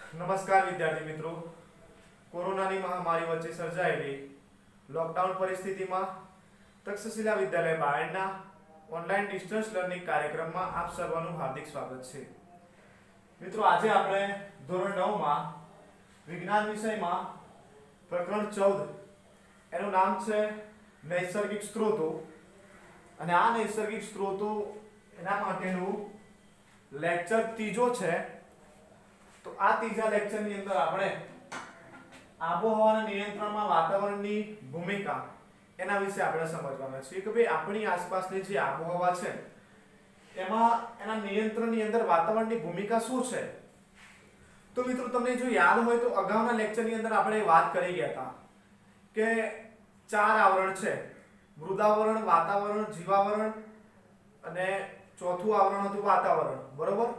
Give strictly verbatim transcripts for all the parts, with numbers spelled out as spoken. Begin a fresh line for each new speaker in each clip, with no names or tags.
નમસ્કાર વિદ્યાર્થી મિત્રો, કોરોનાની મહામારી વચ્ચે સર્જાયેલી લોકડાઉન પરિસ્થિતિમાં તક્ષશિલા વિદ્યાલય બાયડના ઓનલાઈન ડિસ્ટન્સ લર્નિંગ કાર્યક્રમમાં આપ સર્વનું હાર્દિક સ્વાગત છે. મિત્રો, આજે આપણે ધોરણ નવ માં વિજ્ઞાન વિષયમાં પ્રકરણ ચૌદ એનું નામ છે નૈસર્ગિક સ્ત્રોતો, અને આ નૈસર્ગિક સ્ત્રોતો એના માટેનું લેક્ચર ત્રીજો છે. તો આ ત્રીજા લેક્ચરની અંદર આપણે આબોહવાના નિયંત્રણમાં વાતાવરણની ભૂમિકા એના વિશે આપણે સમજવાના છીએ કે ભાઈ આપણી આસપાસની જે આબોહવા છે એમાં એના નિયંત્રણની અંદર વાતાવરણની ભૂમિકા શું છે. તો મિત્રો, તમને જો યાદ હોય તો અગાઉના લેક્ચરની અંદર આપણે વાત કરી ગયા હતા કે ચાર આવરણ છે: મૃદાવરણ, વાતાવરણ, જીવાવરણ અને ચોથું આવરણ હતું વાતાવરણ. બરોબર?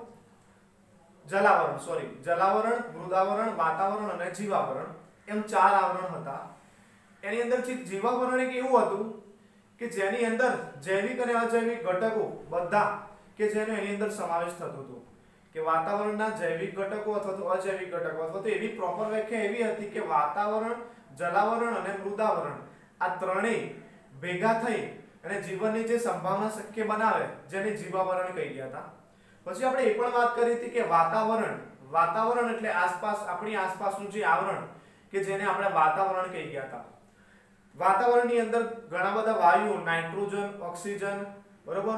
જલાવરણ, સોરી જલાવરણ, મૃદાવરણ, વાતાવરણ અને જીવાવરણ, એમ ચાર આવરણ હતા. એની અંદર જીવાવરણ એક એવું હતું કે જેની અંદર જૈવિક અને અજૈવિક ઘટકો બધા કે જેનો એની અંદર સમાવેશ થતો હતો. કે વાતાવરણના જૈવિક ઘટકો અથવા તો અજૈવિક ઘટકો અથવા તો એવી પ્રોપર વ્યાખ્યા એવી હતી કે વાતાવરણ, જલાવરણ અને મૃદાવરણ આ ત્રણેય ભેગા થઈ અને જીવનની જે સંભાવના શક્ય બનાવે જેને જીવાવરણ કહી ગયા હતા. પછી આપણે એ પણ વાત કરી હતી કે વાતાવરણ વાતાવરણ એટલે આસપાસ આપણી આસપાસનું જે આવરણ કે જેને આપણે વાતાવરણ કહી ગયા હતા. વાતાવરણની અંદર ઘણા બધા વાયુઓ, નાઇટ્રોજન, ઓક્સિજન, બરોબર,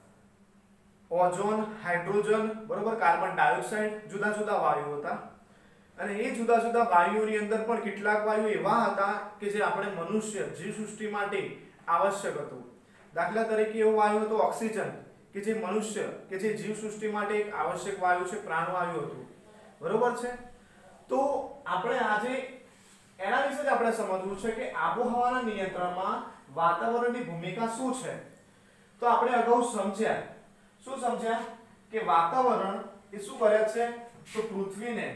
ઓઝોન, હાઇડ્રોજન, બરોબર, કાર્બન ડાયોક્સાઇડ, જુદા જુદા વાયુઓ હતા. અને એ જુદા જુદા વાયુઓની અંદર પણ કેટલાક વાયુ એવા હતા કે જે આપણે મનુષ્ય જીવસૃષ્ટિ માટે આવશ્યક હતું. દાખલા તરીકે એવો વાયુ હતો ઓક્સિજન કે જે મનુષ્ય કે જે જીવસૃષ્ટિ માટે એક આવશ્યક વાયુ છે, પ્રાણવાયુ હતું. બરોબર છે? તો આપણે આજે એના વિશે જ આપણે સમજવું છે કે આબોહવાના નિયંત્રણમાં વાતાવરણની ભૂમિકા શું છે. તો આપણે અગાઉ સમજ્યા, શું સમજ્યા કે વાતાવરણ એ શું કરે છે તો પૃથ્વીને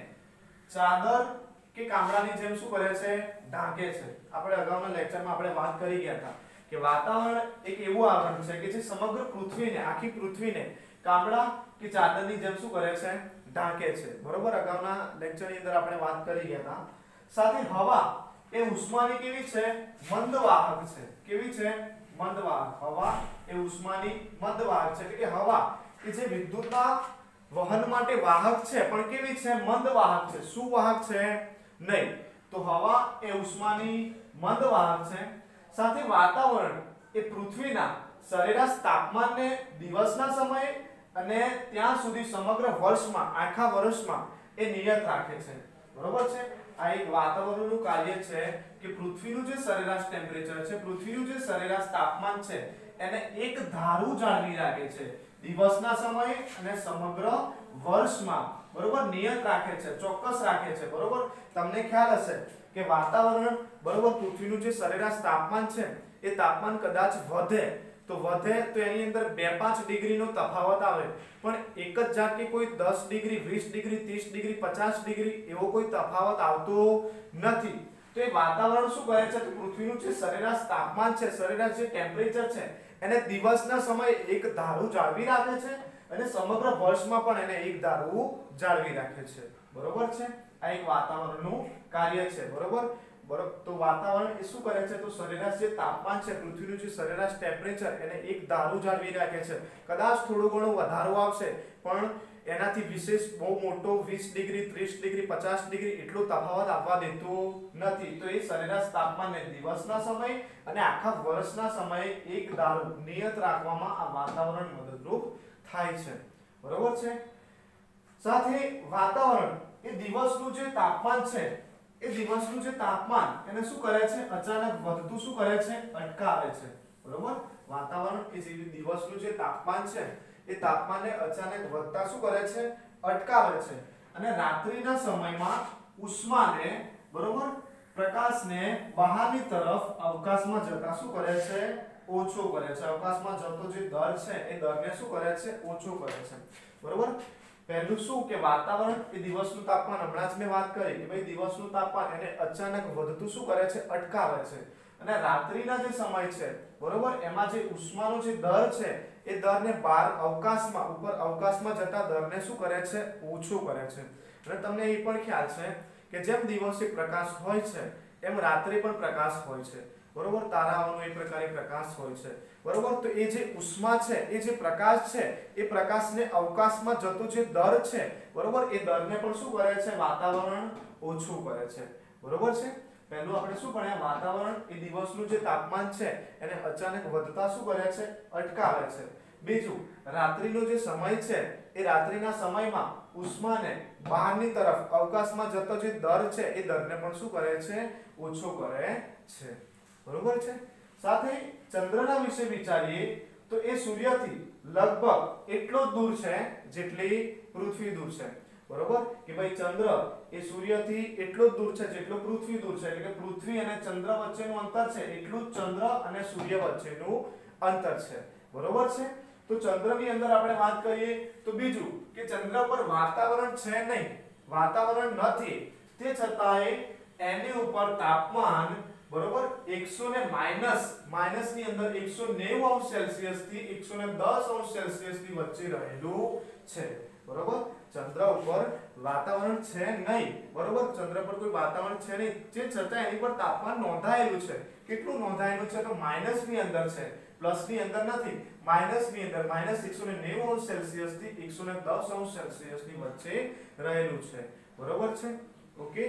ચાદર કે કામરાની જેમ શું કરે છે, ઢાંકે છે. આપણે અગાઉના લેક્ચરમાં આપણે વાત કરી ગયા હતા કે વાતાવરણ એક એવું આવરણ છે કે જે સમગ્ર પૃથ્વીને, આખી પૃથ્વીને કામડા કે ચાદરની જેમ શું કરે છે, ઢાંકે છે. બરોબર? અગાઉના લેક્ચરની અંદર આપણે વાત કરી ગયા હતા. સાથે હવા એ ઉષ્માની કેવી છે, મંદવાહક છે. કેવી છે? મંદવાહક. હવા એ ઉષ્માની મંદવાહક છે. એટલે કે હવા કે જે વિદ્યુતના વહન માટે વાહક છે પણ કેવી છે, મંદવાહક છે. સુવાહક છે નહીં. તો હવા એ ઉષ્માની મંદવાહક છે. સાથે વાતાવરણ એ પૃથ્વીના સરેરાશ તાપમાનને દિવસના સમયે અને ત્યાં સુધી સમગ્ર વર્ષમાં, આખા વર્ષમાં એ નિયત રાખે છે. બરોબર છે? આ એક વાતાવરણનું કાર્ય છે કે પૃથ્વીનું જે સરેરાશ ટેમ્પરેચર છે, પૃથ્વીનું જે સરેરાશ તાપમાન છે એને એક ધારું જાળવી રાખે છે દિવસના સમયે અને સમગ્ર વર્ષમાં. બરોબર? નિયત રાખે છે, ચોક્કસ રાખે છે. બરોબર? તમને ખ્યાલ હશે કે વાતાવરણ, બરોબર, પૃથ્વીનું જે સરેરાશ તાપમાન છે એ તાપમાન કદાચ વધે તો વધે તો એની અંદર બે પાંચ ડિગ્રીનો તફાવત આવે, પણ એક જ જાત કે કોઈ દસ ડિગ્રી, વીસ ડિગ્રી, ત્રીસ ડિગ્રી, પચાસ ડિગ્રી એવો કોઈ તફાવત આવતો નથી. તો એ વાતાવરણ શું કરે છે તો પૃથ્વીનું જે સરેરાશ તાપમાન છે, સરેરાશ જે ટેમ્પરેચર છે એને દિવસના સમયે એક ધારું જાળવી રાખે છે અને સમગ્ર વર્ષમાં પણ એને એક ધારું જાળવી રાખે છે. બરોબર છે? આ એક વાતાવરણનું કાર્ય છે. બરોબર? બરોબર. તો વાતાવરણ એ શું કરે છે તો સરેરાશ જે તાપમાન છે, પૃથ્વીનું જે સરેરાશ ટેમ્પરેચર એને એક ધારું જાળવી રાખે છે. કદાચ થોડો ઘણો વધારો આવશે પણ એનાથી વિશેષ બહુ મોટો વીસ ડિગ્રી, ત્રીસ ડિગ્રી, પચાસ ડિગ્રી એટલો તફાવત આવવા દેતો નથી. તો એ સરેરાશ તાપમાનને દિવસના સમયે અને આખા વર્ષના સમયે એક ધારું નિયત રાખવામાં આ વાતાવરણ મદદરૂપ થાય છે. બરોબર છે? સાથે વાતાવરણ એ દિવસનું જે તાપમાન છે એ દિવસનું જે તાપમાન એને શું કરે છે, અચાનક વધતું શું કરે છે, અટકાવે છે. બરોબર? વાતાવરણ એ જે દિવસનું જે તાપમાન છે એ તાપમાનને અચાનક વધતા શું કરે છે, અટકાવે છે. અને રાત્રિના સમયમાં ઉષ્માને, બરોબર, પ્રકાશને બહારની તરફ અવકાશમાં જતા શું કરે છે, ઓછો કરે છે. અવકાશમાં જતો જે દર છે એ દરને શું કરે છે, ઓછો કરે છે. બરોબર? પહેલું શું કે વાતાવરણ એ દિવસનું તાપમાન, હમણાં જ મેં વાત કરી કે ભાઈ દિવસનું તાપમાન એને અચાનક વધતું શું કરે છે, અટકાવે છે. અને રાત્રિના જે સમય છે, બરોબર, એમાં જે ઉષ્માનો જે દર છે એ દરને બહાર અવકાશમાં, ઉપર અવકાશમાં જતા દરને શું કરે છે, ઓછું કરે છે. અને તમને એ પણ ખ્યાલ છે કે જેમ દિવસે પ્રકાશ હોય છે એમ રાત્રે પણ પ્રકાશ હોય છે, બરોબર. તારાઓનો એ પ્રકારે પ્રકાશ હોય છે, બરોબર. તો એ જે ઉષ્મા છે, એ જે પ્રકાશ છે, એ પ્રકાશને અવકાશમાં જતો જે દર છે, બરોબર, એ દરને પણ શું કરે છે, વાતાવરણ ઓછું કરે છે, બરોબર છે. પહેલું આપણે શું ભણ્યા, વાતાવરણ એ દિવસનું જે તાપમાન છે એને અચાનક વધતા શું કરે છે, અટકાવે છે. બીજું, રાત્રિનો જે સમય છે એ રાત્રિના સમયમાં ઉષ્માને બહારની તરફ અવકાશમાં જતો જે દર છે એ દરને પણ શું કરે છે, ઓછો કરે છે, બરોબર છે. સાથે ચંદ્રના વિશે વિચારીએ તો એ સૂર્યથી લગભગ એટલો જ દૂર છે જેટલી પૃથ્વી દૂર છે, બરોબર. કે ભાઈ ચંદ્ર એ સૂર્યથી એટલો જ દૂર છે જેટલો પૃથ્વી દૂર છે, એટલે કે પૃથ્વી અને ચંદ્ર વચ્ચેનું અંતર છે એટલું જ ચંદ્ર અને સૂર્ય વચ્ચેનું અંતર છે, બરોબર છે. તો ચંદ્રની અંદર આપણે વાત કરીએ તો બીજું કે ચંદ્ર પર વાતાવરણ છે નહીં, વાતાવરણ નથી, તે છતાંય એની ઉપર તાપમાન, બરોબર, એકસો ને માઈનસ માઈનસ ની અંદર એકસો નેવું અંશ સેલ્સિયસ થી એકસો દસ અંશ સેલ્સિયસ ની વચ્ચે રહેલું છે, બરોબર. ચંદ્ર ઉપર વાતાવરણ છે નહીં, બરોબર, ચંદ્ર પર કોઈ વાતાવરણ છે નહીં, તે છતાં એની પર તાપમાન નોંધાયેલું છે. કેટલું નોંધાયેલું છે, તો માઈનસ ની અંદર છે, પ્લસ ની અંદર નથી, માઈનસ ની અંદર, માઈનસ એકસો નેવું અંશ સેલ્સિયસ થી એકસો દસ અંશ સેલ્સિયસ ની વચ્ચે રહેલું છે, બરોબર છે. ઓકે.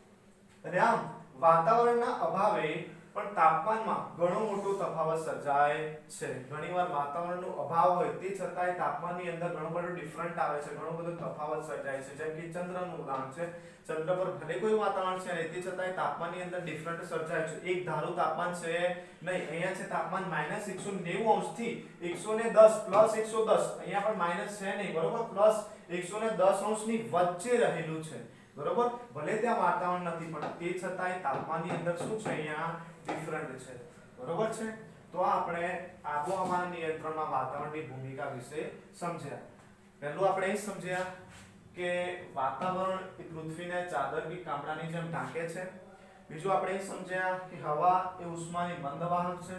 અને આમ વાતાવરણના અભાવે પણ તાપમાનમાં ઘણો મોટો તફાવત સર્જાય છે. ઘણીવાર વાતાવરણનો અભાવ હોય તે છતાંય તાપમાનની અંદર ઘણો બધો ડિફરન્ટ આવે છે, ઘણો બધો તફાવત સર્જાય છે. જેમ કે ચંદ્રનું ઉદાહરણ છે, ચંદ્ર પર ભલે કોઈ વાતાવરણ છે નહીં, તે છતાંય તાપમાનની અંદર ડિફરન્ટ સર્જાય છે. એક ધારું તાપમાન છે નહીં, અહીંયા છે તાપમાન માઈનસ એકસો નેવું અંશ થી એકસો દસ પ્લસ એકસો દસ, અહીંયા પણ માઈનસ છે નહીં, બરોબર, પ્લસ એકસો દસ અંશ ની વચ્ચે રહેલું છે, બરોબર. ભલે ત્યાં વાતાવરણ નથી પણ તે છતાંય તાપમાનની અંદર શું છે, અહીંયા ડિફરન્ટ છે, બરોબર છે. તો આપણે આબોહવા નિયંત્રણમાં વાતાવરણની ભૂમિકા વિશે સમજ્યા. પહેલું આપણે એ સમજ્યા કે વાતાવરણ એ પૃથ્વીને ચાદર કે કામડાની જેમ ઢાંકે છે. બીજું આપણે એ સમજ્યા કે હવા એ ઉષ્માની મંદવાહક છે.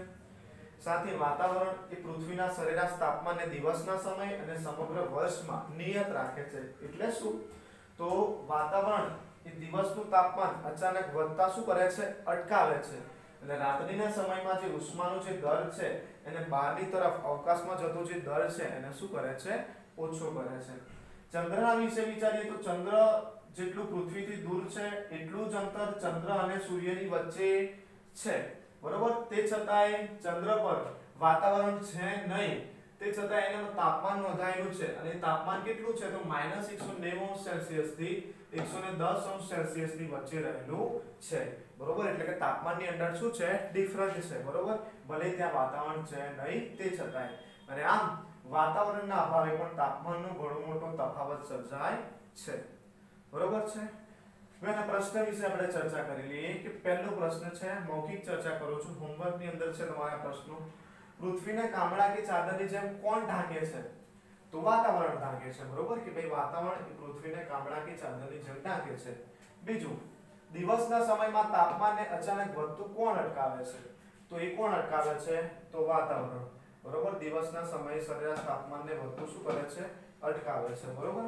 સાથે વાતાવરણ એ પૃથ્વીના સરેરાશ તાપમાનને દિવસના સમય અને સમગ્ર વર્ષમાં નિયત રાખે છે. એટલે શું, તો વાતાવરણ એ દિવસનું તાપમાન અચાનક વધતા શું કરે છે, અટકાવે છે. એટલે રાત્રિના સમયમાં જે ઉષ્માનો જે દર છે એને બહારની તરફ અવકાશમાં જતો જે દર છે એને શું કરે છે, ઓછો કરે છે. ચંદ્રના વિશે વિચારીએ તો ચંદ્ર જેટલું પૃથ્વીથી દૂર છે એટલું જ અંતર ચંદ્ર અને સૂર્યની વચ્ચે છે, બરોબર. તે છતાંય ચંદ્ર પર વાતાવરણ છે નહીં, તે છતાં એનું તાપમાન નોંધાયેલું છે અને તાપમાન કેટલું છે, તો માઈનસ એકસો નેવું અંશ સેલ્સિયસ થી એકસો દસ અંશ સેલ્સિયસ ની વચ્ચે રહેલું છે, બરોબર. એટલે કે તાપમાનની અંદર શું છે, ડિફરન્ટ છે, બરોબર. ભલે ત્યાં વાતાવરણ છે નહીં તે છતાંય. અને આમ વાતાવરણના અભાવે પણ તાપમાનનો ઘણો મોટો તફાવત સર્જાય છે, બરોબર છે. હવે આ પ્રશ્ન વિશે આપણે ચર્ચા કરી લઈએ કે પહેલો પ્રશ્ન છે, મૌખિક ચર્ચા કરું છું, હોમવર્ક ની અંદર છે તમારા પ્રશ્નો. પૃથ્વીને કામડા કે ચાદરની જેમ કોણ ઢાંકે છે, તો વાતાવરણ ઢાંકે છે, બરોબર. કે ભાઈ વાતાવરણ એ પૃથ્વીને કામડા કે ચાદરની જેમ ઢાંકે છે. બીજું, દિવસના સમયમાં તાપમાનને અચાનક વધતું કોણ અટકાવે છે, તો એ કોણ અટકાવે છે, તો વાતાવરણ, બરોબર. દિવસના સમયે સરેરાશ તાપમાનને વધતું શું કરે છે, અટકાવે છે, બરોબર.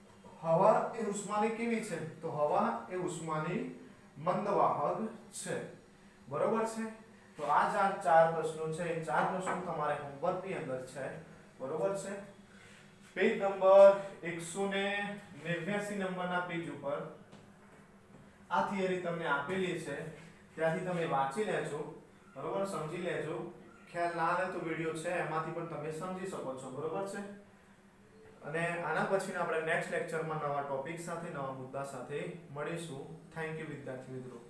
હવા એ ઉષ્માની કેવી છે, તો હવા એ ઉષ્માની મંદવાહક છે, બરોબર છે. તો આ ચાર ચાર પ્રશ્નો છે, એ ચાર પ્રશ્નો તમારે હોમવર્ક ની અંદર છે, બરોબર છે. પેજ નંબર એકસો નેવ્યાસી નંબરના પેજ ઉપર આ થિયરી તમને આપેલી છે, ત્યાંથી તમે વાંચી લેજો, બરોબર, સમજી લેજો. ખ્યાલ ના આવે તો વિડિયો છે એમાંથી પણ તમે સમજી શકો છો, બરોબર છે. અને આના પછી આપણે નેક્સ્ટ લેક્ચરમાં નવા ટોપિક સાથે, નવા મુદ્દા સાથે મળીશું. થેન્ક યુ વિદ્યાર્થી મિત્રો.